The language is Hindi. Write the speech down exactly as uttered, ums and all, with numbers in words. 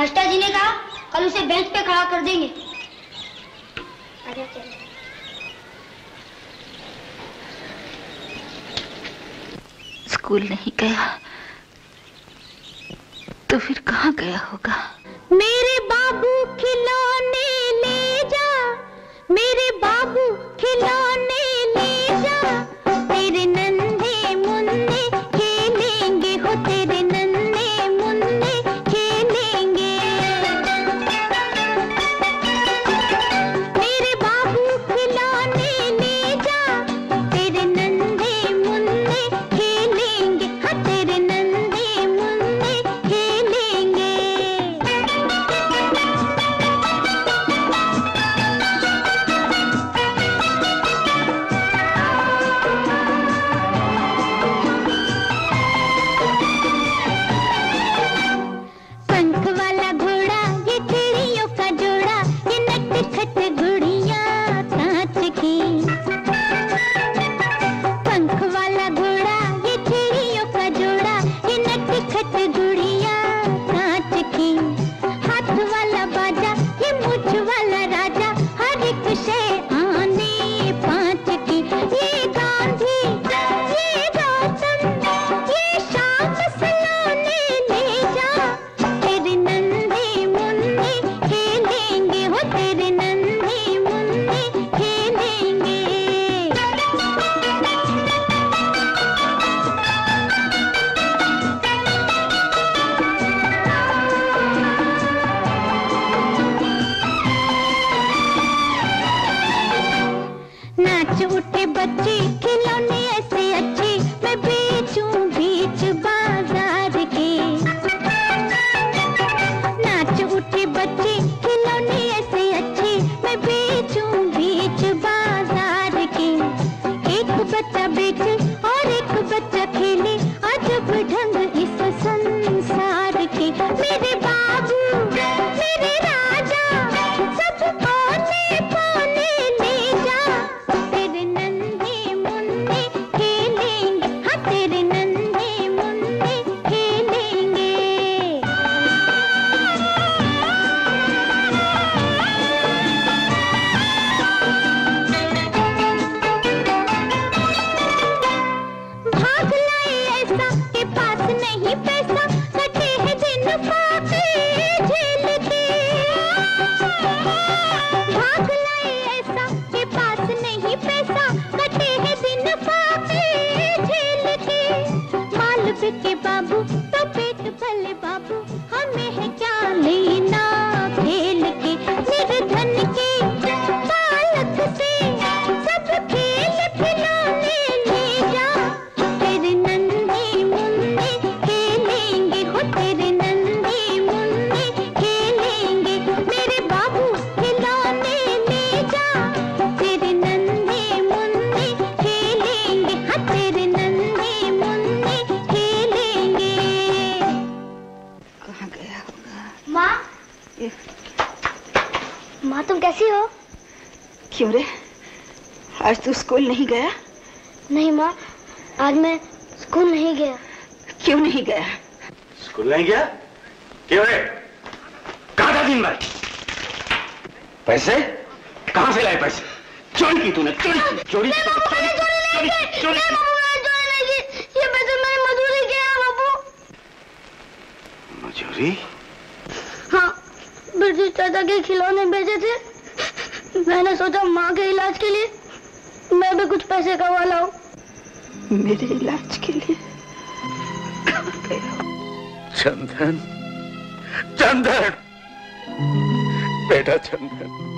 मास्टर जी ने कहा कल उसे बेंच पे खड़ा कर देंगे। स्कूल नहीं गया तो फिर कहाँ गया होगा? मेरे बाबू खिलौने ले जा, मेरे बाबू खिलौने ले जा, तेरे नन्हे मुन्ने खेलेंगे हो, तेरे नन्हे मुन्ने खेलेंगे। मेरे बाबू खिलौने ले जा, तेरे नन्हे मुन्ने खेलेंगे, हाँ तेरे नन्हे मुन्ने खेलेंगे। पंख वाला घोड़ा ये चिड़ियों का जोड़ा, ये नटखट गुड़िया कांच की। पंख वाला घोड़ा ये चिड़ियों का जोड़ा, ये नटखट गुड़िया कांच की। हाथ वाला बाजा ये मुझ वाला राजा, हर एक शय आने पाँच की। ये गांधी ये गौतम ये शाम सलोने ले जा, तेरे नन्हे मुन्ने खेलेंगे हो, तेरे नन्हे मुन्ने खेलेंगे। नाच उठे बच्चे खिलौने ऐसे अच्छे, मैं बेचूं बीच बाजार के। नाच उठे बच्चे खिलौने ऐसे अच्छे, मैं बेचूं बीच बाजार के। एक बच्चा बेचे और एक बच्चा खेले, अजब ढंग इस संसार के। मेरे बाबू मेरे राजा सब पौने पौने ले जा, तेरे नन्हे मुन्ने खेलेंगे, हाँ तेरे नन्हे मुन्ने खेलेंगे। भाग लाए ऐसा के पास नहीं पैसा, कटे हैं दिन फाके झेल के। भाग लाए ऐसा के पास नहीं पैसा, कटे हैं दिन फाके झेल के। माल बिके बाबू तो पेट भले बाबू, हमें है क्या लेना खेल के। निर्धन के बालक से सब खेल खिलौने ले जा, तेरे नन्हे मुन्ने खेलेंगे हो, तेरे नन्हे मुन्ने खेलेंगे। मेरे बाबू खिलौने ले जा, तेरे नन्हे मुन्ने खेलेंगे, हाँ तेरे नन्हे मुन्ने खेलेंगे। कहाँ गया होगा? माँ ये माँ तुम कैसी हो? क्यों रे, आज तू स्कूल नहीं गया? नहीं माँ, आज मैं स्कूल नहीं गया। क्यों नहीं गया? स्कूल नहीं गया? क्यों रे? कहाँ था दिन भर? पैसे कहाँ से लाए पैसे? चोरी की तूने, चोरी की, चोरी की, चोरी चोरी चोरी ये पैसे मैंने मजदूरी किया है बाबू। मजूरी? हाँ, ब्रिटिश चाचा के खिलौने बेचे थे, मैंने सोचा माँ के इलाज के लिए मैं भी कुछ पैसे कमा लाऊं। मेरे इलाज के लिए कहाँ गया? चंदन, चंदन, बेटा चंदन,